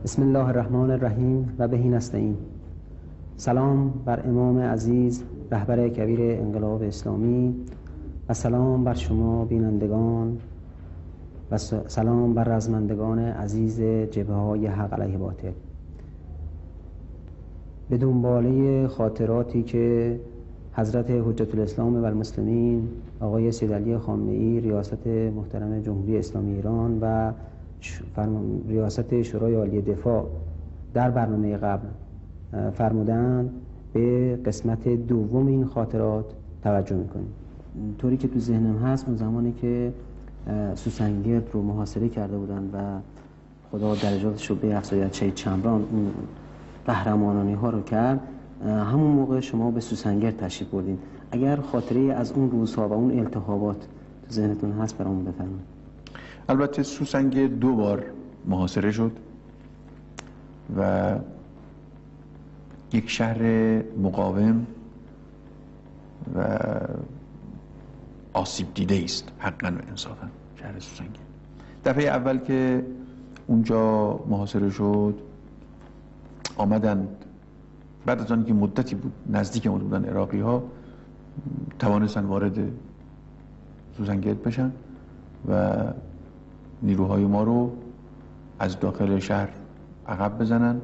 بسم الله الرحمن الرحیم و بهی نستعین. سلام بر امام عزیز رهبر کبیر انقلاب اسلامی و سلام بر شما بینندگان و سلام بر رزمندگان عزیز جبهه‌های حق علیه باطل. به دنباله خاطراتی که حضرت حجت الاسلام و المسلمین آقای سید علی خامنه‌ای ریاست محترم جمهوری اسلامی ایران و ریاست شورای عالی دفاع در برنامه قبل فرمودند، به قسمت دوم این خاطرات توجه میکنیم. طوری که تو ذهنم هست، اون زمانی که سوسنگرد رو محاصره کرده بودن و خدا درجاتش رو به افزاید شهید چمران اون قهرمانانی ها رو کرد، همون موقع شما به سوسنگرد تشریف بردین. اگر خاطره از اون روزها و اون التهابات تو ذهنتون هست برامون بفرمایید. البته سوسنگرد 2 بار محاصره شد و یک شهر مقاوم و آسیب دیده است حقا و انصافا شهر سوسنگرد. دفعه اول که اونجا محاصره شد آمدند، بعد از آنکه مدتی بود نزدیک آمده بودن عراقی ها، توانستن وارد سوسنگرد بشن و نیروهای ما رو از داخل شهر عقب بزنن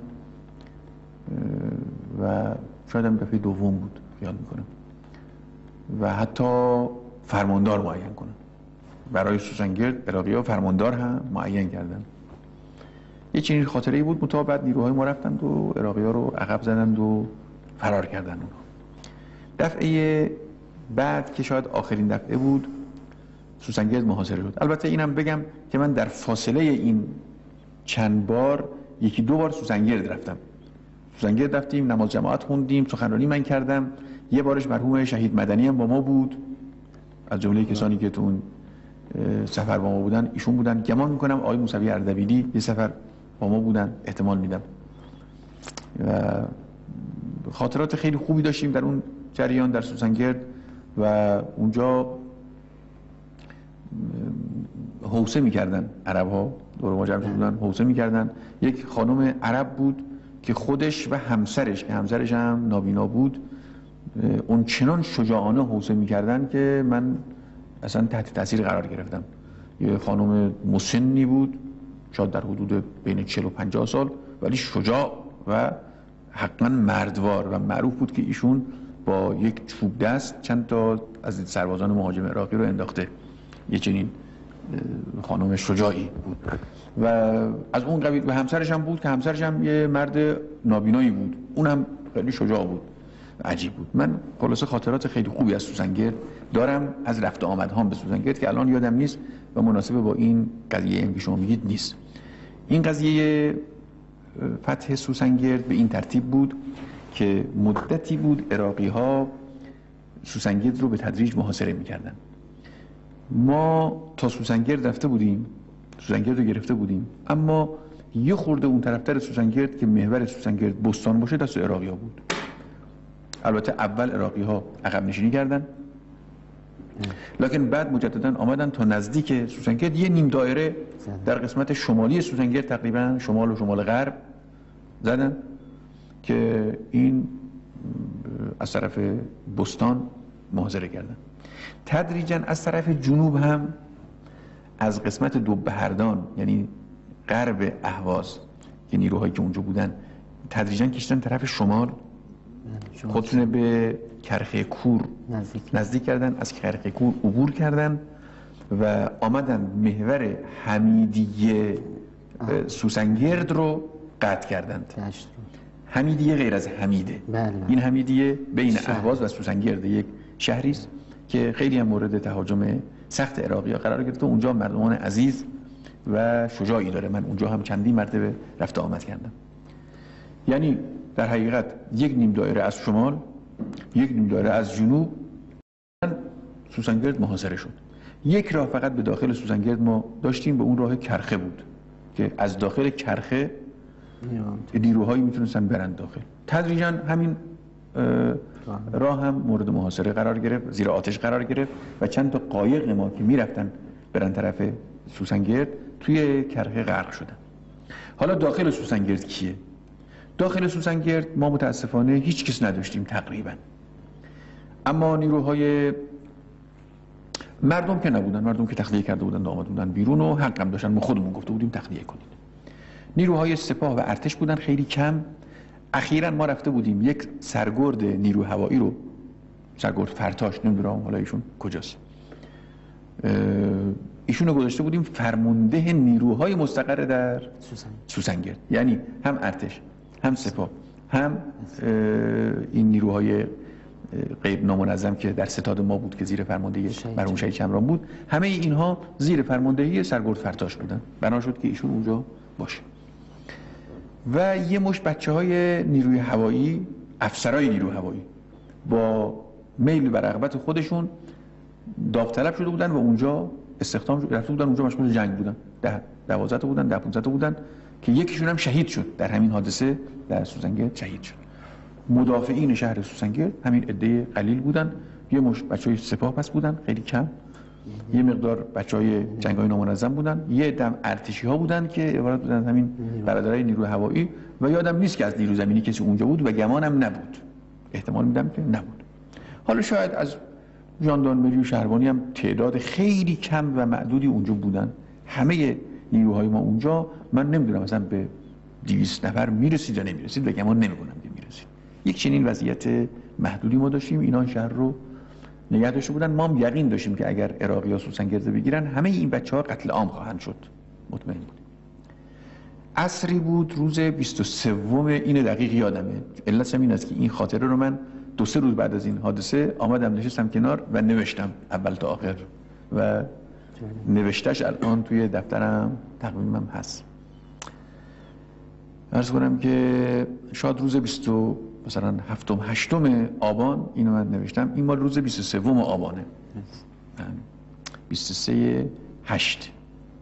و شاید هم دفعه دوم بود خیال میکنم، و حتی فرماندار معین کنن. برای سوسنگرد عراقی ها فرماندار هم معین کردن. یه چنین خاطره‌ای بود. مطابق بعد نیروهای ما رفتند و عراقی ها رو عقب زدند و فرار کردن اونها. دفعه بعد که شاید آخرین دفعه بود سوسنگرد محاصره شد. البته اینم بگم که من در فاصله این چند بار 1-2 بار سوسنگرد رفتم. سوسنگرد رفتیم، نماز جماعت خوندیم، سخنرانی من کردم. یه بارش مرحوم شهید مدنی هم با ما بود، از جمله کسانی که تو اون سفر با ما بودن ایشون بودن. گمان میکنم آقای موسوی اردبیلی یه سفر با ما بودن، احتمال میدم. و خاطرات خیلی خوبی داشتیم در اون جریان در سوسنگرد و اونجا حوصه میکردن عرب ها، دور ما جمع بودن حوصه میکردن. یک خانم عرب بود که خودش و همسرش که همسرش هم نابینا بود اون چنان شجاعانه حوصه میکردن که من اصلا تحت تاثیر قرار گرفتم. یه خانم مسنی بود، شاید در حدود بین 40 و 50 سال، ولی شجاع و حقا مردوار، و معروف بود که ایشون با یک چوب دست چند تا از سربازان مهاجم عراقی رو انداخته. یه چنین خانم شجاعی بود و از اون قبیل. و همسرش هم بود که همسرش هم یه مرد نابینایی بود، اون هم خیلی شجاع بود، عجیب بود. من خلاصه خاطرات خیلی خوبی از سوسنگرد دارم، از رفت آمدهام به سوسنگرد که الان یادم نیست و مناسب با این قضیه که شما میگید نیست. این قضیه فتح سوسنگرد به این ترتیب بود که مدتی بود عراقی ها سوسنگرد رو به تدریج محاصره میکردن. ما تا سوسنگرد رفته بودیم، سوسنگرد رو گرفته بودیم، اما یه خورده اون طرفتر سوسنگرد که محور سوسنگرد بستان باشه دست عراقی ها بود. البته اول عراقی ها عقب نشینی کردن، لکن بعد مجددا آمدن تا نزدیک سوسنگرد یه نیم دایره در قسمت شمالی سوسنگرد، تقریبا شمال و شمال غرب زدن که این از طرف بستان محاصره کردن. تدریجا از طرف جنوب هم از قسمت دوبهردان یعنی غرب اهواز که نیروهایی که اونجا بودن تدریجا کشتن طرف شمال، خودشون به کرخه کور نزدیک کردن، از کرخه کور عبور کردن و آمدن محور حمیدیه سوسنگرد رو قطع کردند. حمیدیه غیر از حمیده. این حمیدیه بین اهواز و سوسنگرد یک شهری است که خیلی هم مورد تهاجم سخت عراقی ها قرار گرفته. اونجا مردمان عزیز و شجاعی داره. من اونجا هم چندین مرتبه رفت آمد کردم. یعنی در حقیقت یک نیم دایره از شمال، یک نیم دایره از جنوب سوسنگرد محاصره شد. یک راه فقط به داخل سوسنگرد ما داشتیم و اون راه کرخه بود که از داخل کرخه نیروهایی میتونستن برند داخل. تدریجا همین راه هم مورد محاصره قرار گرفت، زیر آتش قرار گرفت و چند تا قایق ما که میرفتن برن طرف سوسنگرد توی کرخه غرق شدن. حالا داخل سوسنگرد کیه؟ داخل سوسنگرد ما متاسفانه هیچ کس نداشتیم تقریبا، اما نیروهای مردم که نبودن، مردم که تخلیه کرده بودن آمده بودن بیرون و حق هم داشتن، ما خودمون گفته بودیم تخلیه کنید. نیروهای سپاه و ارتش بودن خیلی کم. اخیراً ما رفته بودیم یک سرگرد نیرو هوایی رو، سرگرد فرتاش، نمیدونم حالا ایشون کجاست، ایشونو گذاشته بودیم فرمانده نیروهای مستقر در سوسنگرد، یعنی هم ارتش هم سپاه هم این نیروهای غیر نامنظم که در ستاد ما بود که زیر فرماندهی مرحوم شهید شمران بود، همه اینها زیر فرماندهی سرگرد فرتاش بودن. بنا شد که ایشون اونجا باشه و یه مشت بچه‌های نیروی هوایی، افسرای نیروی هوایی با میل و رغبت خودشون داوطلب شده بودن و اونجا استخدام رفته بودن، اونجا مشغول جنگ بودن. 12 تا بودن، 15 تا بودن که یکیشون هم شهید شد در همین حادثه در سوسنگرد شهید شد. مدافعین شهر سوسنگرد همین عده قلیل بودن، یه مشت بچهای سپاه پس بودن خیلی کم، یه مقدار بچهای جنگ‌های نامنظم بودن، یه دم ارتشی‌ها بودن که عبارت بودن همین برادرای نیروی هوایی و یادم نیست که از نیروی زمینی کسی اونجا بود و گمانم نبود، احتمال میدم که نبود. حالا شاید از ژاندارمری و شهربانی هم تعداد خیلی کم و معدودی اونجا بودن. همه نیروهای ما اونجا من نمیدونم مثلا به 200 نفر میرسید یا نمیرسید و گمان نمیکنم که میرسید. یک چنین وضعیت محدودی ما داشتیم. اینا شهر رو نگه داشته بودن. ما هم یقین داشتیم که اگر عراقی‌ها سوسنگرد بگیرن همه این بچه‌ها قتل عام خواهند شد، مطمئن بودیم. عصری بود روز 23، این دقیق یادمه. علتش این است که این خاطره رو من 2-3 روز بعد از این حادثه آمدم نشستم کنار و نوشتم اول تا آخر و نوشتش الان توی دفترم تقویمم هست. عرض کنم که شاید روز 7-8 آبان اینو من نوشتم، این مال روز 23 آبانه، 23/8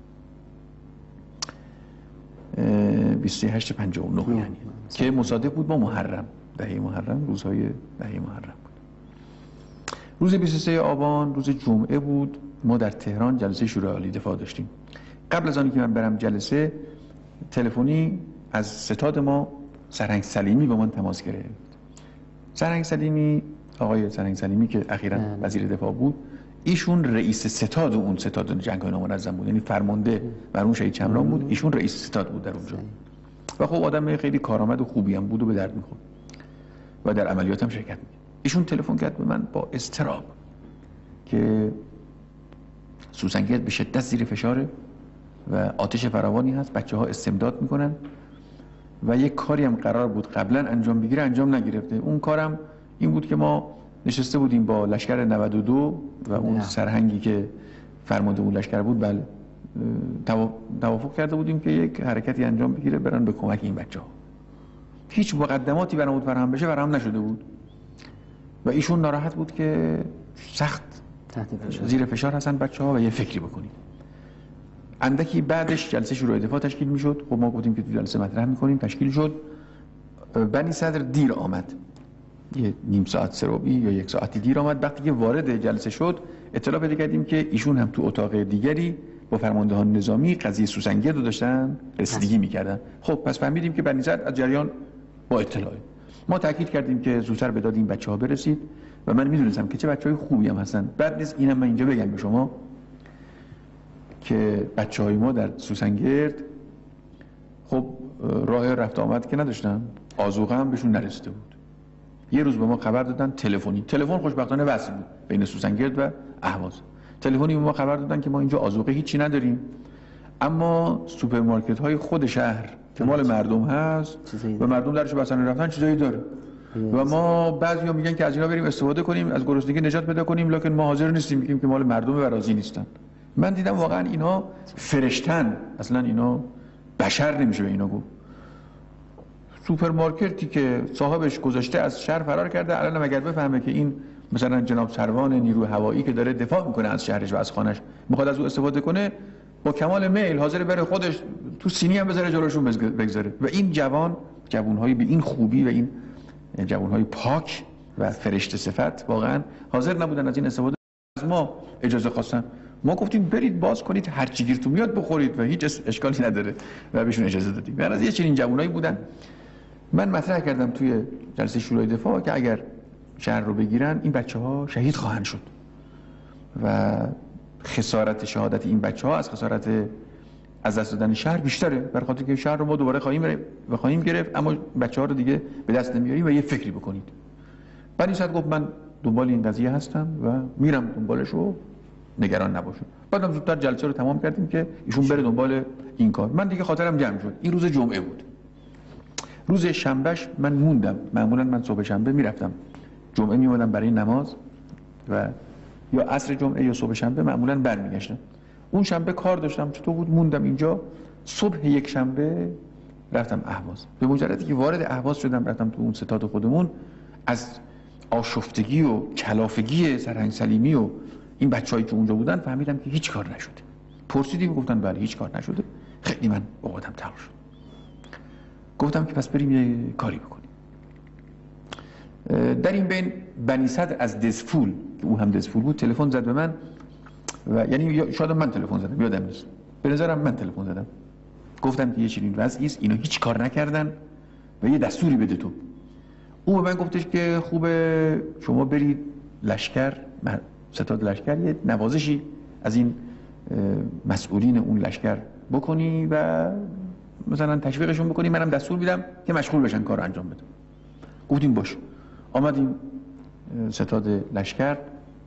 23/8/59 یعنی که مصادف بود با محرم، دهه محرم، روزهای دهه محرم بود. روز 23 آبان روز جمعه بود. ما در تهران جلسه شورای عالی دفاع داشتیم. قبل از آنی که من برم جلسه تلفنی از ستاد ما سرهنگ سلیمی با من تماس گرفت. سرهنگ سلیمی، آقای سرهنگ سلیمی که اخیراً وزیر دفاع بود، ایشون رئیس ستاد اون ستاد جنگ‌های نامنظم بود، یعنی فرمانده مرحوم شهید شمران بود، ایشون رئیس ستاد بود در اونجا و خب آدم خیلی کارآمد و خوبی هم بود و به درد می‌خورد و در عملیات هم شرکت می‌کرد. ایشون تلفن کرد به من با اضطراب که سوسنگرد به شدت زیر فشاره و آتش فراوانی هست، بچه‌ها استمداد میکنن و یک کاری هم قرار بود قبلا انجام بگیره انجام نگرفته. اون کارم این بود که ما نشسته بودیم با لشکر 92 و اون سرهنگی که فرمانده اون لشکر بود، بله، توافق کرده بودیم که یک حرکتی انجام بگیره برن به کمک این بچه‌ها. هیچ مقدماتی برام فراهم بشه فراهم نشده بود و ایشون ناراحت بود که سخت زیر فشار هستن بچه‌ها و یه فکری بکنید. اندکی بعدش جلسه شورای دفاع تشکیل میشد. خب ما گفتیم که تو جلسه مطرح میکنیم، تشکیل شد. بنی صدر دیر آمد، یه نیم ساعت 3 یا 1 ساعتی دیر آمد. وقتی که وارد جلسه شد اطلاع پیدا کردیم که ایشون هم تو اتاق دیگری با فرماندهان نظامی قضیه سوسنگرد رو داشتن رسیدگی میکردن. خب پس فهمیدیم که بنی صدر از جریان با اطلاعه. ما تاکید کردیم که زودتر به داد این بچه‌ها برسید و من میدونستم که چه بچه‌های خوبی هم هستن. بعد نیست اینم من اینجا بگم به شما که بچه‌های ما در سوسنگرد خب راه رفت آمد که نداشتن، آذوقه هم بهشون نرسیده بود. یه روز به ما خبر دادن تلفنی، تلفن خوشبختانه وصل بود بین سوسنگرد و اهواز. تلفنی به ما خبر دادن که ما اینجا آذوقه هیچی نداریم، اما سوپرمارکت های خود شهر که مال مردم هست و مردم درش بسنده رفتن چیزایی داره و ما بعضیا میگن که از اینا بریم استفاده کنیم، از گرسنگی نجات پیدا کنیم، لکن ما حاضر نیستیم، میگیم که مال مردم و راضی نیستن. من دیدم واقعا اینا فرشتن، اصلا اینا بشر نمیشه به اینا گفت. سوپرمارکتی که صاحبش گذاشته از شهر فرار کرده، الان اگر بفهمه که این مثلا جناب سروان نیروی هوایی که داره دفاع میکنه از شهرش و از خانش میخواد از او استفاده کنه، با کمال میل حاضر بره خودش تو سینی هم بذاره جلوشون بگذاره. و این جوانهای به این خوبی و این جوانهای پاک و فرشته صفت واقعا حاضر نبودن از این استفاده. از ما اجازه خواستن. ما گفتیم برید باز کنید هر چی گیرتون میاد بخورید و هیچ اشکالی نداره و بهشون اجازه دادیم. یعنی از یه چنین جوونایی بودن. من مطرح کردم توی جلسه شورای دفاع که اگر شهر رو بگیرن این بچه‌ها شهید خواهند شد و خسارت شهادت این بچه‌ها از خسارت از دست دادن شهر بیشتره، برای خاطر که شهر رو ما دوباره خواهیم گرفت، اما بچه‌ها رو دیگه به دست نمیاریم و یه فکری بکنید. بعد این گفت من دنبال این قضیه هستم و میرم دنبالش رو، نگران نباشید. بعدم زودتر جلسه رو تمام کردیم که ایشون بره دنبال این کار. من دیگه خاطرم جمع شد. این روز جمعه بود. روز شنبهش من موندم. معمولا من صبح شنبه میرفتم، جمعه میومدم برای نماز و یا عصر جمعه یا صبح شنبه معمولا برمیگشتم. اون شنبه کار داشتم، چطور بود موندم اینجا. صبح یک شنبه رفتم اهواز. به مجردی که وارد اهواز شدم، رفتم تو اون ستاد خودمون، از آشفتگی و کلافگی سرهنگ سلیمی و این بچه‌هایی که اونجا بودن فهمیدم که هیچ کار نشده. پرسیدیم گفتن بله هیچ کار نشده. خیلی من اوقاتم تمام شد. گفتم که پس بریم یه کاری بکنیم. در این بین بنی صدر از دزفول که او هم دزفول بود تلفن زد به من و یعنی شاید من تلفن زدم، یادم نیست، به نظرم من تلفن زدم. گفتم که یه چنین وضعی است، اینا هیچ کار نکردن و یه دستوری بده تو. او به من گفتش که خوبه شما برید لشکر، ستاد لشکر، یه نوازشی از این مسئولین اون لشکر بکنی و مثلا تشویقشون بکنی، منم دستور میدم که مشغول بشن کار انجام بدن. گفتیم باش. آمدیم ستاد لشکر.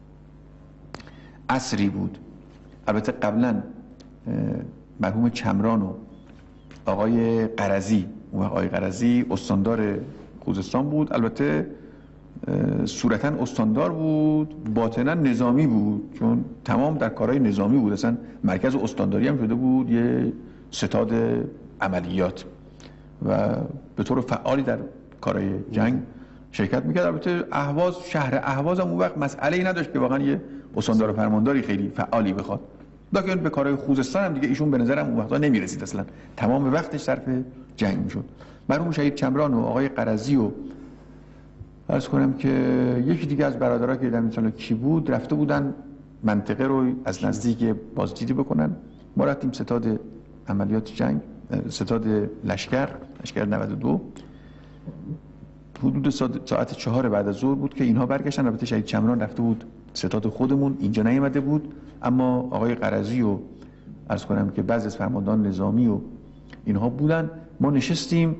عصری بود. البته قبلا مرحوم چمران و آقای قرضی، آقای قرضی استاندار خوزستان بود، البته صورتا استاندار بود، باطنا نظامی بود، چون تمام در کارهای نظامی بود، اصلا مرکز استانداری هم شده بود یه ستاد عملیات و به طور فعالی در کارهای جنگ شرکت میکرد. البته اهواز، شهر اهواز هم اون وقت مسئله‌ای نداشت که واقعا یه استاندار فرمانداری خیلی فعالی بخواد، لکن به کارهای خوزستان هم دیگه ایشون به نظرم اون وقتا نمیرسید، اصلا تمام وقتش صرف جنگ میشد. مرحوم شهید چمران و آقای قرضی و عرض کنم که یکی دیگه از برادرها که در مثلا کی بود رفته بودن منطقه رو از نزدیک بازدیدی بکنن. ما رفتیم ستاد عملیات جنگ، ستاد لشکر 92. حدود ساعت 4 بعد از ظهر بود که اینها برگشتن. البته شهید چمران رفته بود ستاد خودمون، اینجا نیامده بود، اما آقای قرضی و عرض کنم که بعضی از فرماندهان نظامی و اینها بودن. ما نشستیم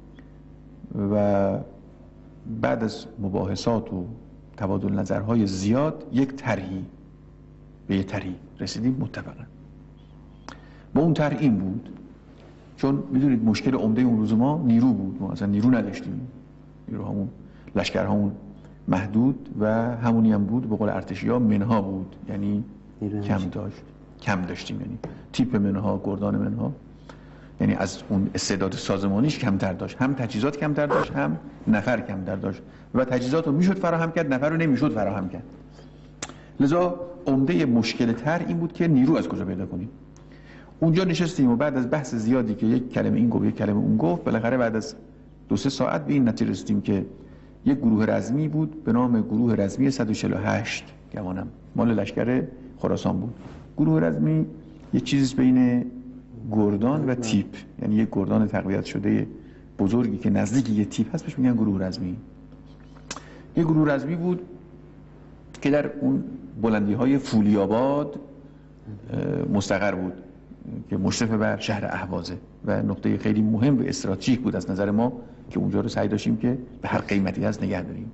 و بعد از مباحثات و تبادل نظرهای زیاد به یک طرحی رسیدیم متفقا. با اون طرح این بود، چون میدونید مشکل عمده اون روز ما نیرو بود، ما اصلا نیرو نداشتیم، نیروهامون لشکرهامون محدود و همونی هم بود، به قول ارتشی‌ها منها بود، یعنی کم داشتیم، یعنی تیپ منها، گردان منها، یعنی از اون استعداد سازمانیش کمتر داشت، هم تجهیزات کمتر داشت هم نفر کمتر داشت و تجهیزات رو میشد فراهم کرد، نفر رو نمیشد فراهم کرد. لذا عمده مشکل تر این بود که نیرو از کجا پیدا کنیم. اونجا نشستیم و بعد از بحث زیادی که یک کلمه این گفت یک کلمه اون گفت، بالاخره بعد از 2-3 ساعت به این نتیجه رسیدیم که یک گروه رزمی بود به نام گروه رزمی 148 گمانم مال لشکر خراسان بود. گروه رزمی یه چیزی بین گردان و تیپ، یعنی یک گردان تقویت شده بزرگی که نزدیک یه تیپ هست بهش میگن گروه رزمی. یه گروه رزمی بود که در اون بلندی های فولیاباد مستقر بود که مشرف بر شهر اهوازه و نقطه خیلی مهم و استراتژیک بود از نظر ما که اونجا رو سعی داشتیم که به هر قیمتی هست نگه داریم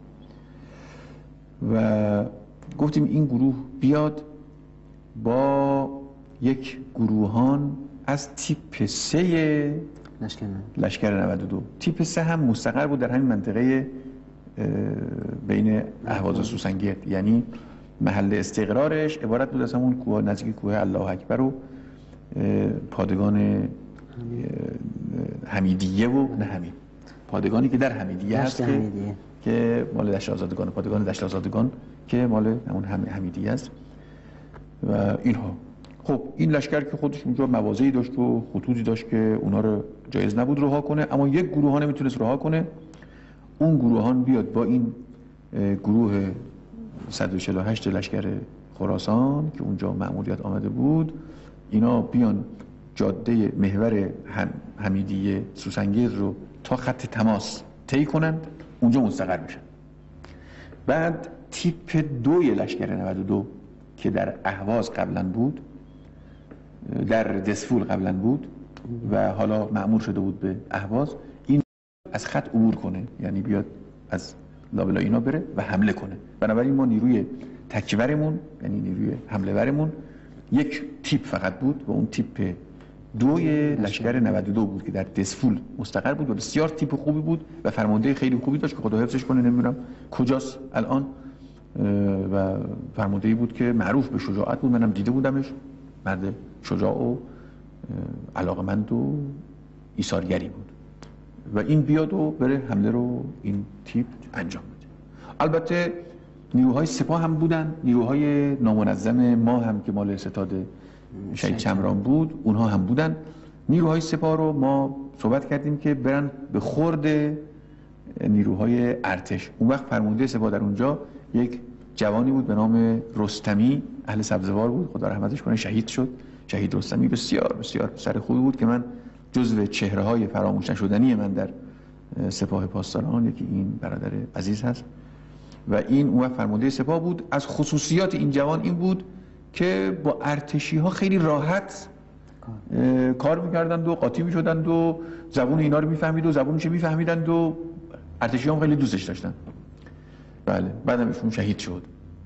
و گفتیم این گروه بیاد با یک گروهان از تیپ 3 لشکر 92. تیپ 3 هم مستقر بود در همین منطقه بین اهواز و سوسنگرد، یعنی محل استقرارش عبارت بود از همون کوه نزدیک کوه الله اکبر و پادگان حمیدیه و نه همین پادگانی که در حمیدیه هست که مال دشت آزادگان، پادگان دشت آزادگان که مال همون حمیدیه است و اینها. خب این لشکر که خودش اونجا مواضعی داشت و خطوطی داشت که اونا رو جایز نبود رها کنه، اما یک گروه ها نمیتونست رها کنه. اون گروهان بیاد با این گروه 148 لشکر خراسان که اونجا مأموریت آمده بود، اینا بیان جاده محور حمیدیه سوسنگیز رو تا خط تماس طی کنند، اونجا مستقر بشن. بعد تیپ 2 لشکر 92 که در اهواز قبلا بود، در دسفول قبلا بود و حالا مأمور شده بود به اهواز، این از خط عبور کنه، یعنی بیاد از لابلا اینا بره و حمله کنه. بنابراین ما نیروی تکورمون، یعنی نیروی حمله ورمون، یک تیپ فقط بود و اون تیپ 2 لشکر 92 بود که در دسفول مستقر بود و بسیار تیپ خوبی بود و فرمانده خیلی خوبی داشت که خدا حفظش کنه، نمیدونم کجاست الان، و فرمانده‌ای بود که معروف به شجاعت بود. منم دیده بودمش، مرد شجاع و علاقمند و ایثارگری بود و این بیاد و بره حمله رو این تیپ انجام بده. البته نیروهای سپاه هم بودن، نیروهای نامنظم ما هم که مال ستاد شهید چمران بود اونها هم بودن. نیروهای سپاه رو ما صحبت کردیم که برن به خورد نیروهای ارتش. اون وقت فرمانده سپاه در اونجا یک جوانی بود به نام رستمی، اهل سبزوار بود، خدا رحمتش کنه، شهید شد. شهید رستمی بسیار بسیار پسر خوبی بود که من جزو چهره‌های فراموش نشدنی من در سپاه پاسداران یکی این برادر عزیز هست و این اون وقت فرمانده سپاه بود. از خصوصیات این جوان این بود که با ارتشی ها خیلی راحت کار میکردند و قاطی میشدند و زبون اینا رو میفهمید و زبونش میفهمیدند و ارتشی هم خیلی دوستش داشتن. بله، بعدم ایشون شهید شد.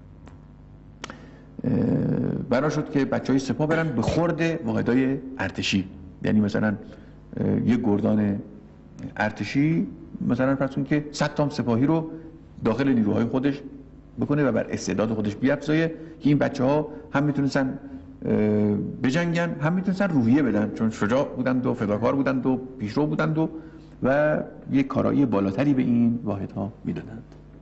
بنا شد که بچهای سپاه برن به خورد واحدهای ارتشی، یعنی مثلا یک گردان ارتشی مثلا فرض کنید که 100 تا سپاهی رو داخل نیروهای خودش بکنه و بر استعداد خودش بیفزایه که این بچه‌ها هم میتونستن بجنگن، هم میتونستن روحیه بدن، چون شجاع بودند و فداکار بودند و پیشرو بودند و یک کارایی بالاتری به این واحدها میدادند.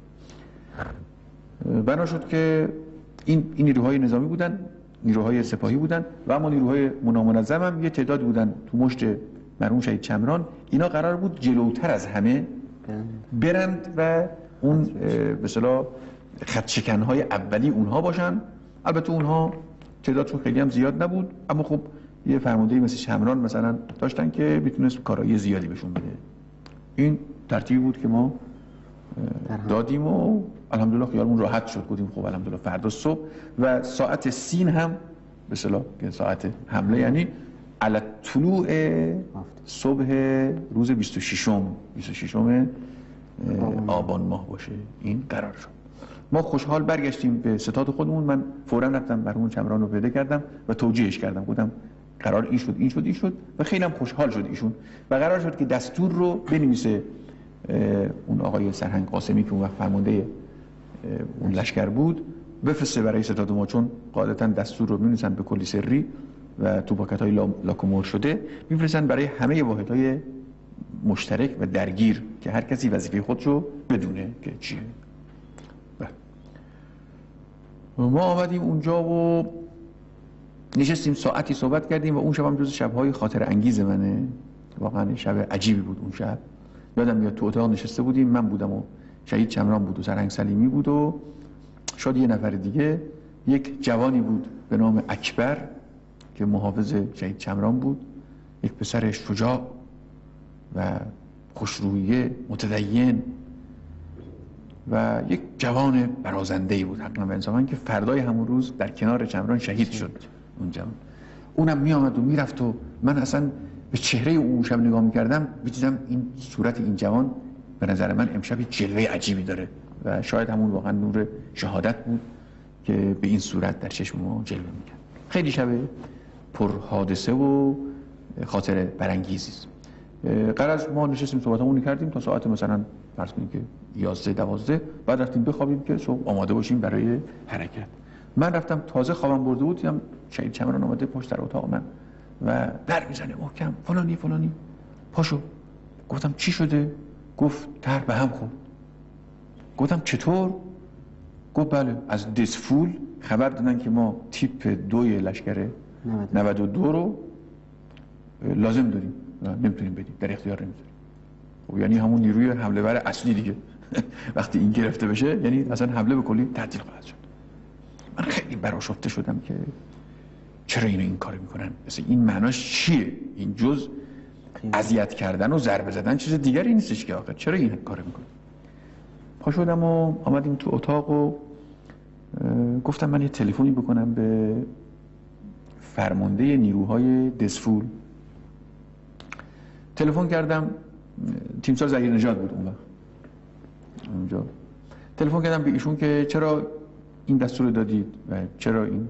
بنا شد که این نیروهای نظامی بودن، نیروهای سپاهی بودن و اما نیروهای نامنظم هم یه تعداد بودن تو مشت مرحوم شهید چمران. اینا قرار بود جلوتر از همه برند و اون به اصطلاح خط شکن‌های اولی اونها باشن. البته اونها تعدادشون خیلی هم زیاد نبود، اما خب یه فرماندهی مثل چمران مثلا داشتن که میتونست کارایی زیادی بهشون بده. این ترتیبی بود که ما دادیم و الحمدلله خیالمون راحت شد. گفتیم خب الحمدلله فردا صبح و ساعت سین هم به اصطلاح که ساعت حمله یعنی علی طلوع صبح روز 26 آبان ماه باشه این قرار شد. ما خوشحال برگشتیم به ستاد خودمون. من فوراً رفتم مرحوم چمران رو پیدا کردم و توجیهش کردم، گفتم قرار این شد و خیلی هم خوشحال شد ایشون و قرار شد که دستور رو بنویسه اون آقای سرهنگ قاسمی که اون وقت فرمانده اون لشکر بود، بفرسته برای ستاد ما، چون قاعدتاً دستور رو می‌نویسن به کلی سری و تو پاکت‌های لاکومور شده می‌فرستن برای همه واحدهای مشترک و درگیر که هر کسی وظیفه خودشو بدونه که چیه. ما آمدیم اونجا و نشستیم ساعتی صحبت کردیم و اون شب هم جز شب‌های خاطر انگیز منه. واقعا شب عجیبی بود اون شب. یادم میاد تو اتاق نشسته بودیم، من بودم و شهید چمران بود و سرهنگ سلیمی بود و شاید یه نفر دیگه، یک جوانی بود به نام اکبر که محافظ شهید چمران بود، یک پسر شجاع و خوشرویه متدین و یک جوان برازنده‌ای بود حقا و انصافا که فردای همون روز در کنار چمران شهید شد. اون جوان اونم می آمد و میرفت و من اصلا به چهره اون شب نگاه میکردم می‌دیدم این صورت این جوان به نظر من امشب جلوه عجیبی داره و شاید همون واقعا نور شهادت بود که به این صورت در چشم ما جلوه میکرد. خیلی شب پر حادثه و خاطر برانگیزی است. قرار ما نشستیم صحبتمون کردیم تا ساعت مثلا فرض کنید که 11-12 بعد رفتیم بخوابیم که صبح آماده باشیم برای حرکت. من رفتم تازه خوابم برده بود، دیدم شهید چمران اومده پشت در اتاق من و در میزنه محکم فلانی پاشو. گفتم چی شده؟ گفت تر به هم خورد. گفتم چطور؟ گفت بله از دسفول خبر دادن که ما تیپ 2 لشکر 92 رو لازم داریم و نمیتونیم بدیم، در اختیار نمیذاریم. خب یعنی همون نیروی حمله ور اصلی دیگه وقتی این گرفته بشه یعنی اصلا حمله به کلی تعطیل خواهد شد. من خیلی برآشفته شدم که چرا این کارو میکنن، مثلا این معناش چیه؟ این جز اذیت کردن و ضربه زدن چیز دیگری نیستش که آخه چرا این کارو میکنن؟ پا شدم و آمدیم تو اتاق و گفتم من یه تلفنی بکنم به فرمانده نیروهای دسفول. تلفن کردم، تیمسار ظهیر نژاد بود اون وقت اونجا. تلفن کردم به ایشون که چرا این دستور دادید و چرا این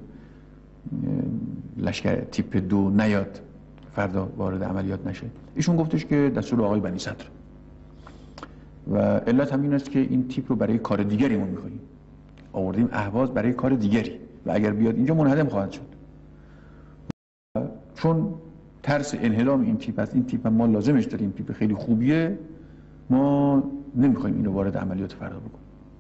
لشکر تیپ 2 نیاد فردا وارد عملیات نشه. ایشون گفتش که دستور آقای بنی صدر و علت همین است که این تیپ رو برای کار دیگری ما می‌خوایم، آوردیم اهواز برای کار دیگری و اگر بیاد اینجا منهدم خواهد شد. چون ترس انهدام این تیپ است، این تیپ ما لازمش داریم، تیپ خیلی خوبیه، ما نمیخوایم اینو وارد عملیات فردا بکنیم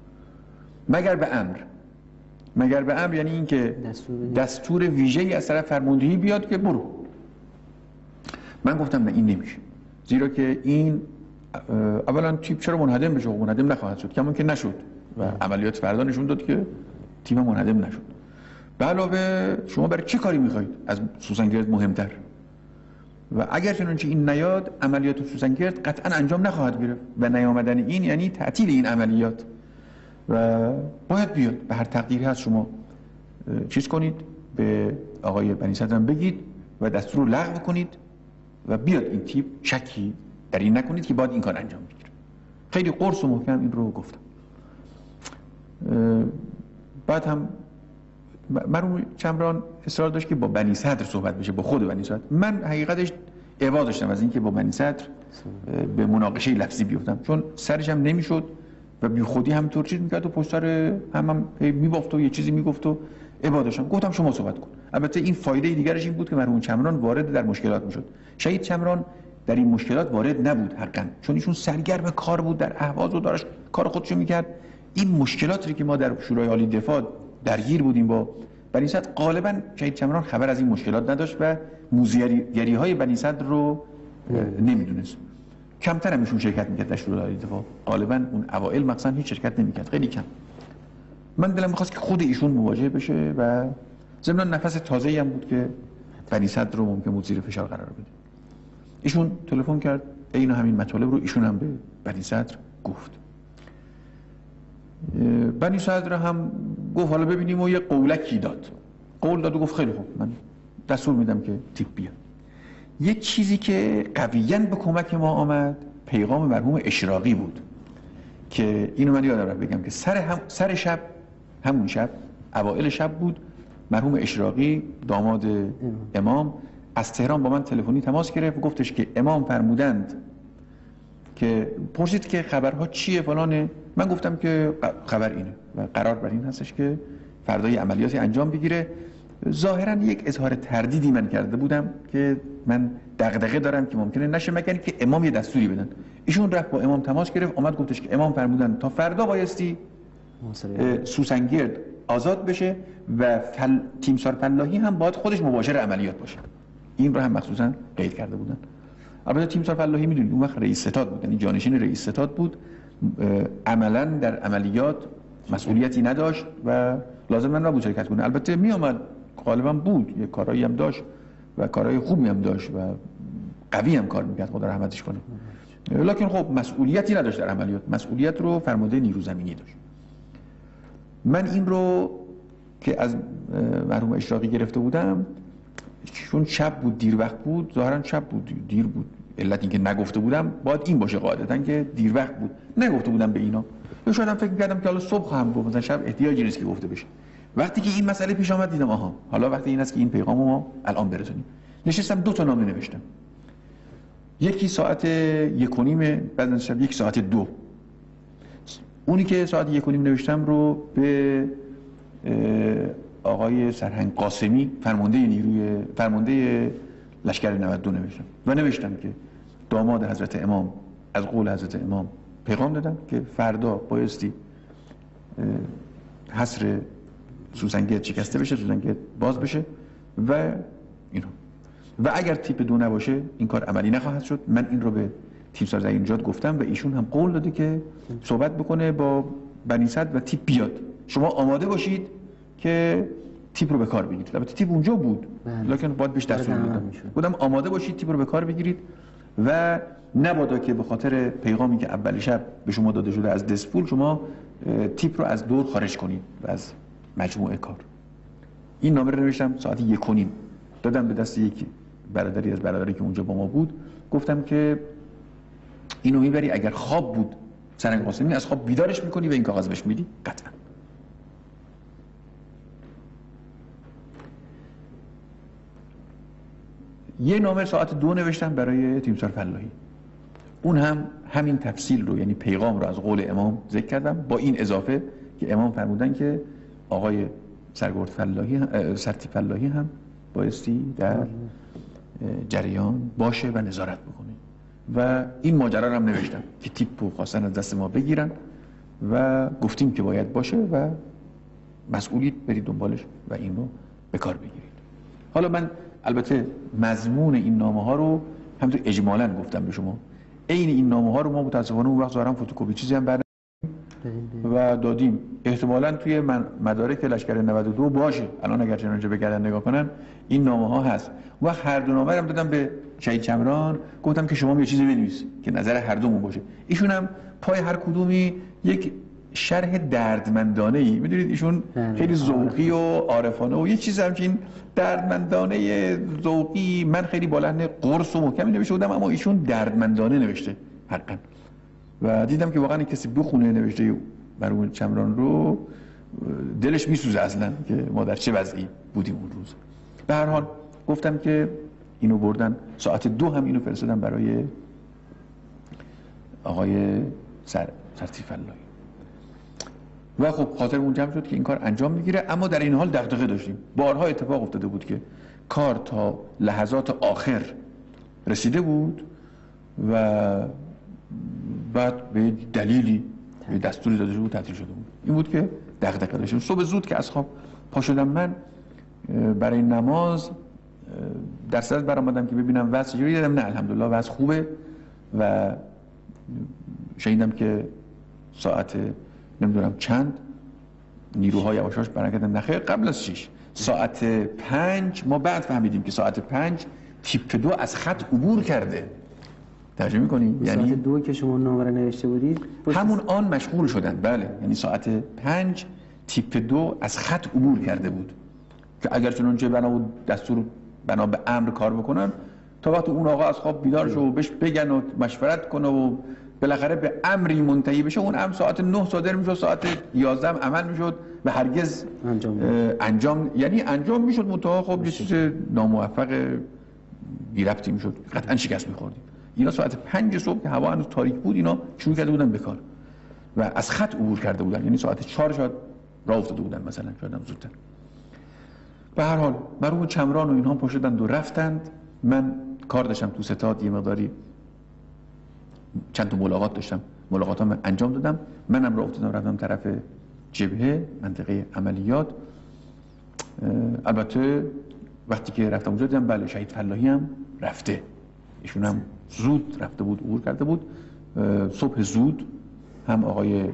مگر به امر یعنی این که دستور ویژه‌ای از طرف فرماندهی بیاد که برو. من گفتم نه این نمیشه، زیرا که این اولا تیپ چرا منهدم بشه؟ منهدم نخواهد شد، کما که نشد و عملیات فردا نشون داد که تیم منهدم نشد. به علاوه شما برای چه کاری میخواید؟ از سوسنگرد مهمتر. و اگر چنانچه این نیاد عملیات سوسنگرد قطعا انجام نخواهد گرفت و نیامدن این یعنی تعطیل این عملیات و باید بیاد. به هر تقدیری هست شما چیز کنید، به آقای بنی صدر بگید و دستور رو لغو کنید و بیاد این تیپ، شکی در این نکنید که باید این کار انجام بگیره. خیلی قرص و محکم این رو گفتم. بعد هم مرحوم چمران اصرار داشت که با بنی صدر صحبت بشه، با خود بنی صدر. من حقیقتش اعوا داشتم از اینکه با بنی صدر به مناقشه لفظی بیفتم، چون سرش هم نمیشد و بی خودی همینطور چیز میکرد و پشت سر هم میبافت و یه چیزی میگفت و اعوا داشتم. گفتم شما صحبت کن. البته این فایده دیگرش این بود که مرحوم چمران وارد در مشکلات میشد. شهید چمران در این مشکلات وارد نبود حقا، چون ایشون سرگرم کار بود در اهواز و داشت کار خودشو میکرد. این مشکلاتی که ما در شورای عالی دفاع درگیر بودیم با بنی صدر، غالبا شهید چمران خبر از این مشکلات نداشت و موزیگری های بنی صدر رو نمیدونست. کمتر هم ایشون شرکت میکرد در شورای عالی دفاع، غالبا اون اوائل مثلا هیچ شرکت نمیکرد، خیلی کم. من دلم می‌خواست که خود ایشون مواجه بشه و ضمن نفس تازه‌ای هم بود که بنی صدر رو ممکن بود زیر فشار قرار بده. ایشون تلفن کرد، عین همین مطالب رو ایشون هم به بنی صدر گفت. بنی صدر هم گفت حالا ببینیم و یه قولکی داد. قول داد و گفت خیلی خوب، من دستور میدم که تیپ بیاد. یک چیزی که قویاً به کمک ما آمد پیغام مرحوم اشراقی بود که اینو من یادم بگم که سر شب، همون شب اوائل شب بود، مرحوم اشراقی داماد امام از تهران با من تلفنی تماس گرفت و گفتش که امام فرمودند که پرسید که خبرها چیه فلانه. من گفتم که خبر اینه و قرار بر این هستش که فردای عملیاتی انجام بگیره. ظاهرا یک اظهار تردیدی من کرده بودم که من دغدغه دارم که ممکنه نشه مگر که امام یه دستوری بدن. ایشون رفت با امام تماس گرفت، اومد گفتش که امام فرمودن تا فردا بایستی سوسنگرد آزاد بشه و تیمسار فلاحی هم باید خودش مباشر عملیات باشه. این رو هم مخصوصا قید کرده بودن. البته تیمسار فلاحی میدونید اون وقت رئیس ستاد بود، یعنی جانشین رئیس ستاد بود، عملا در عملیات مسئولیتی نداشت و لازم نبود شرکت کنه. البته می اومد، غالبا بود، یه کارایی هم داشت و کارهای خوبی هم داشت و قوی هم کار میکرد، خدا رحمتش کنه. لکن خب مسئولیتی نداشت در عملیات، مسئولیت رو فرمانده نیرو زمینی داشت. من این رو که از مرحوم اشراقی گرفته بودم، چون شب بود، دیر وقت بود، ظاهرا شب بود، دیر بود، علت این که نگفته بودم باید این باشه قاعدتا که دیر وقت بود، نگفته بودم به اینا. شاید فکر می‌کردم که حالا صبح خواهم گفت، مثلا شب احتیاجی نیست که گفته بشه. وقتی که این مسئله پیش آمد دیدم آها حالا وقتی این است که این پیغامو ما الان برسونیم. نشستم 2 تا نامه نوشتم، یکی ساعت 1:30 بعد از شب، یک ساعت 2. اونی که ساعت 1:30 نوشتم رو به آقای سرهنگ قاسمی فرمانده لشکر 92 نوشتم و نوشتم که داماد حضرت امام از قول حضرت امام پیغام دادم که فردا بایستی حصر سوسنگرد شکسته بشه، سوسنگرد باز بشه و اینو، و اگر تیپ 2 نباشه این کار عملی نخواهد شد. من این رو به تیمسار ظهیر نژاد گفتم و ایشون هم قول داده که صحبت بکنه با بنی صدر و تیپ بیاد. شما آماده باشید که تیپ رو به کار بگیرید. البته تیپ اونجا بود لکن باید بهش دستور بدم. بودم آماده باشید تیپ رو به کار بگیرید و نبادا که به خاطر پیغامی که اول شب به شما داده شده از دسپول شما تیپ رو از دور خارج کنید و از مجموعه کار. این نامه رو نوشتم ساعت 1:30 دادم به دست یک برادری از برادری که اونجا با ما بود. گفتم که اینو میبری اگر خواب بود سرنگ قاسمی از خواب بیدارش میکنی و این کاغذ بهش میدی قطعا. یه نامه ساعت 2 نوشتم برای تیمسار فلاحی. اون هم همین تفصیل رو یعنی پیغام رو از قول امام ذکر کردم با این اضافه که امام فرمودن که آقای سرگرد فلاحی سرتی فلاحی هم بایستی در جریان باشه و نظارت بکنه و این ماجرا رو هم نوشتم که تیپو خواستن از دست ما بگیرن و گفتیم که باید باشه و مسئولیت برید دنبالش و این رو به کار بگیرید. حالا من البته مضمون این نامه ها رو همونطور اجمالاً گفتم به شما. عین این نامه ها رو ما متاسفانه اون وقت ظاهرا فتوکپی چیزی هم و دادیم. احتمالاً توی مدارک لشکر 92 باشه. الان اگر چنانچه بگردن نگاه کنن این نامه ها هست. و هر دو نامه هم دادم به شهید چمران، گفتم که شما یه چیزی بنویس که نظر هر دومون باشه. ایشون هم پای هر کدومی یک شرح دردمندانه ای، میدونید ایشون خیلی ذوقی و عارفانه و یه چیز همچین دردمندانه ذوقی، من خیلی با لحن قرص و محکمی نوشته بودم اما ایشون دردمندانه نوشته حقا. و دیدم که واقعا کسی بخونه نوشته مرحوم چمران رو دلش میسوزه اصلا که ما در چه وضعی بودیم اون روز. به هر حال گفتم که اینو بردن ساعت 2 هم اینو فرستادم برای آقای سرتی فلاحی و خب خاطرمون جمع شد که این کار انجام میگیره. اما در این حال دغدغه داشتیم. بارها اتفاق افتاده بود که کار تا لحظات آخر رسیده بود و بعد به دلیلی به دستوری داده بود تعطیل شده بود. این بود که دغدغه داشتیم. صبح زود که از خواب پا شدم من برای نماز در صدد برآمدم که ببینم وضع چجوریه. دیدم نه الحمدلله وضع خوبه و شنیدم که ساعت نمیدونم چند نیروهای یواشاش برگردن. نخیر قبل از 6 ساعت 5 ما بعد فهمیدیم که ساعت 5 تیپ 2 از خط عبور کرده. توجه می‌کنید؟ یعنی ساعت 2 که شما نامه نوشته بودید همون آن مشغول شدن. بله یعنی ساعت 5 تیپ 2 از خط عبور کرده بود که اگر چنانچه بنا به امر کار بکنن تا وقتی اون آقا از خواب بیدار شه و بهش بگن و مشورت کنه و بالاخره به امری منتهی بشه، اون امر ساعت 9 صادر میشد، ساعت 11 عمل میشد و هرگز انجام میشد منتها خب یه چیز ناموفق بی ربطی میشد، قطعا شکست میخوردیم. اینا ساعت 5 صبح که هوا هنوز تاریک بود اینا شروع کرده بودن به کار و از خط عبور کرده بودن. یعنی ساعت 4 شاید راه افتاده بودن مثلا، شاید هم زودتر. به هر حال مرحوم چمران و اینها پاشدند و رفتند. من کار داشتم تو ستاد، یه مقداری چند تا ملاقات داشتم، ملاقاتام انجام دادم. منم راه افتادم رفتم طرف جبهه منطقه عملیات. البته وقتی که رفتم اونجا دیدم بله شهید فلاحی هم رفته، ایشون هم زود رفته بود، عبور کرده بود. صبح زود هم آقای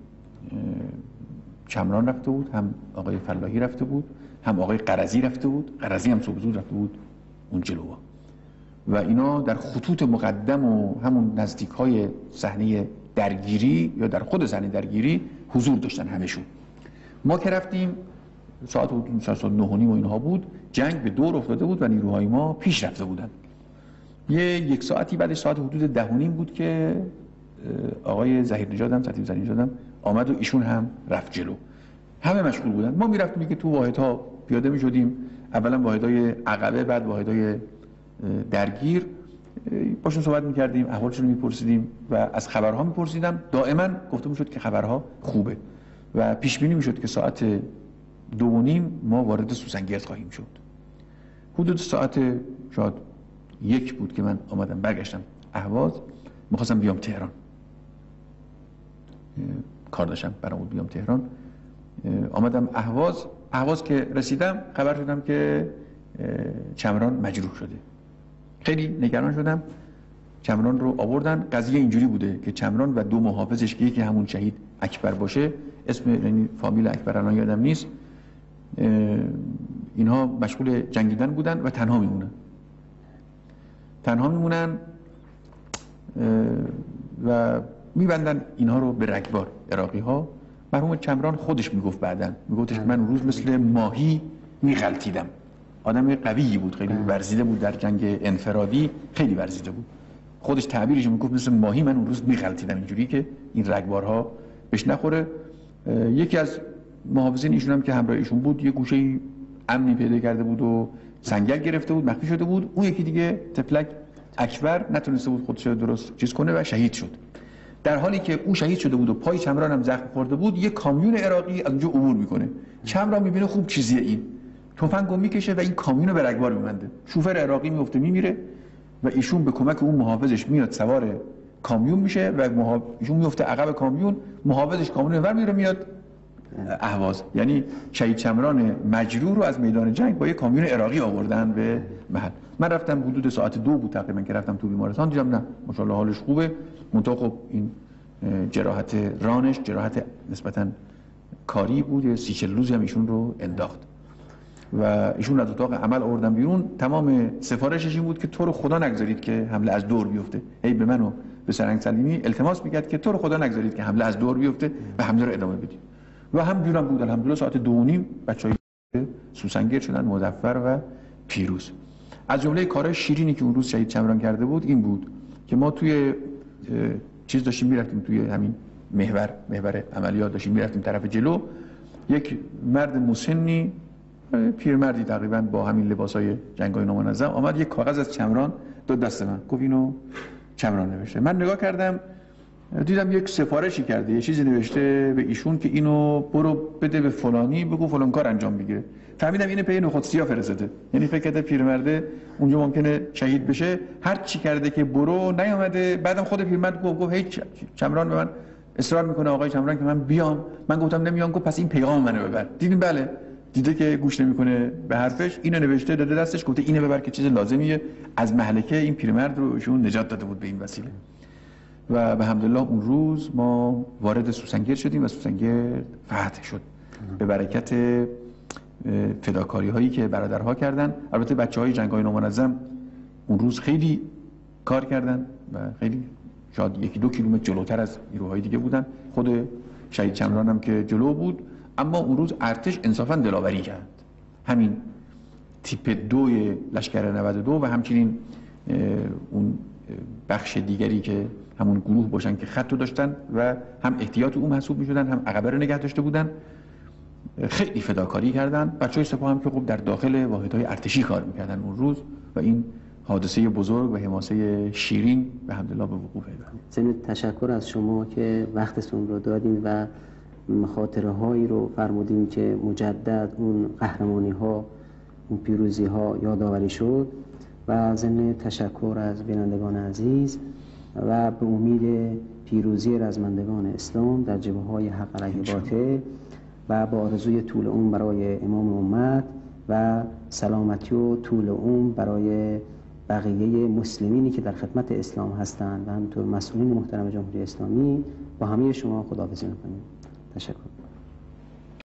چمران رفته بود، هم آقای فلاحی رفته بود، هم آقای قرضی رفته بود. قرضی هم صبح زود رفته بود اون جلوها و اینا در خطوط مقدم و همون نزدیک‌های صحنه درگیری یا در خود صحنه درگیری حضور داشتن همشون. ما که رفتیم ساعت حدود 9:30 و اینها بود، جنگ به دور افتاده بود و نیروهای ما پیش رفته بودن. یک ساعتی بعدش ساعت حدود 10:30 بود که آقای ظهیر نژاد هم سرتیپ ظهیر نژاد هم آمد و ایشون هم رفت جلو. همه مشغول بودن. ما میرفتیم که تو واحدها پیاده میشدیم، اولا واحدهای عقبه بعد واحدهای درگیر، باشون صحبت میکردیم، احوالشون رو میپرسیدیم و از خبرها میپرسیدم. دائما گفته میشد که خبرها خوبه و پیش بینی میشد که ساعت 2:30 ما وارد سوسنگرد خواهیم شد. حدود ساعت شاید 1 بود که من آمدم برگشتم اهواز، میخواستم بیام تهران، کار داشتم برام بیام تهران. آمدم اهواز که رسیدم خبر شدم که چمران مجروح شده. خیلی نگران شدم. چمران رو آوردن. قضیه اینجوری بوده که چمران و 2 محافظش که یکی همون شهید اکبر باشه، اسم یعنی فامیل اکبر الان یادم نیست، اینها مشغول جنگیدن بودن و تنها میمونن و میبندن اینها رو به رگبار. عراقی ها، مرحوم چمران خودش میگفت بعدن، میگفتش من اون روز مثل ماهی میغلطیدم. آدم قویی بود، خیلی ورزیده بود، در جنگ انفرادی خیلی ورزیده بود. خودش تعبیرش میگفت مثل ماهی من اون روز میغلطیدم، اینجوری که این رگبارها بهش نخوره. یکی از محافظین ایشون هم که همراه ایشون بود یه گوشه امنی پیدا کرده بود و سنگل گرفته بود، مخفی شده بود. اون یکی دیگه تفلک اکبر نتونسته بود خودش رو درست چیز کنه و شهید شد. در حالی که او شهید شده بود و پای چمران هم زخم خورده بود، یه کامیون عراقی از اونجا عبور میکنه. چمران میبینه خوب چیزیه، این تفنگو میکشه و این کامیون رو به رگبار میبنده. شوفر عراقی میفته میمیره و ایشون به کمک اون محافظش میاد سوار کامیون میشه و ایشون میفته عقب کامیون، محافظش کامیون ور میره میاد اهواز. یعنی شهید چمران مجروح رو از میدان جنگ با یه کامیون عراقی آوردن به محل. من رفتم حدود ساعت 2 بود تقریبا که رفتم تو بیمارستان، دیدم نه ماشاءالله حالش خوبه، منتها خب این جراحت رانش جراحت نسبتا کاری بود. 30-40 روزی هم ایشون رو انداخت و ایشون از اتاق عمل آوردن بیرون. تمام سفارشش این بود که تو رو خدا نگذارید که حمله از دور بیفته. هی به من و به سرهنگ سلیمی التماس میکرد که تو رو خدا نگذارید که حمله از دور بیفته و حمله رو ادامه بدید. و همینجوری هم بود. الحمدلله ساعت 2:30 بچه‌ها سوسنگر شدن، مظفر و پیروز. از جمله کارهای شیرینی که اون روز شهید چمران کرده بود این بود که ما توی چیز داشتیم میرفتیم، توی همین محور عملیات داشتیم میرفتیم طرف جلو. یک مرد مسنی، پیرمردی تقریبا با همین لباسای جنگای نامنظم، آمد یک کاغذ از چمران داد دست من، گفت اینو چمران نوشته. من نگاه کردم دیدم یک سفارشی کرده، یه چیزی نوشته به ایشون که اینو برو بده به فلانی، بگو فلان کار انجام بگیره. فهمیدم اینو پی نخودسیا فرستاده، یعنی فکر کرده پیرمرده اونجا ممکنه شهید بشه، هر چی کرده که برو نیامده. بعدم خود پیرمرد گفت هیچ، چمران به من اصرار میکنه، آقای چمران که من بیام. من گفتم نمیام. گفت پس این پیغام منو ببر. دیدیم بله، دیده که گوش نمیکنه به حرفش، اینو نوشته داده دستش، گفته اینو ببر که چیز لازمیه. از مهلکه این پیرمرد رو ایشون نجات داده بود به این وسیله. و به حمدالله اون روز ما وارد سوسنگر شدیم و سوسنگر فتح شد به برکت فداکاری هایی که برادرها کردن. البته بچهای جنگ‌های نامنظم اون روز خیلی کار کردن و خیلی شاید 1-2 کیلومتر جلوتر از نیروهای دیگه بودن. خود شهید چمران هم که جلو بود، اما اون روز ارتش انصافا دلاوری کرد. همین تیپ 2 لشکر 92 و همچنین اون بخش دیگری که همون گروه باشن که خط رو داشتن و هم احتیاط اون محسوب می‌شدن، هم عقبه رو نگه داشته بودن، خیلی فداکاری کردن. بچه‌های سپاه هم که خب در داخل واحدهای ارتشی کار می‌کردن اون روز و این حادثه بزرگ و حماسه شیرین به حمدالله به وقوع پیوند. ضمن تشکر از شما که وقتتون رو دادین و خاطره هایی رو فرمودین که مجدد اون قهرمانی ها، اون پیروزی ها یادآوری شد. و ضمن تشکر از بینندگان عزیز و به امید پیروزی رزمندگان اسلام در جبهه‌های حق علیه باطل و با آرزوی طول عمر برای امام امت و سلامتی و طول عمر برای بقیه مسلمینی که در خدمت اسلام هستند و همینطور مسئولین محترم جمهوری اسلامی، با همه شما خداحافظی می‌کنیم. تشکر.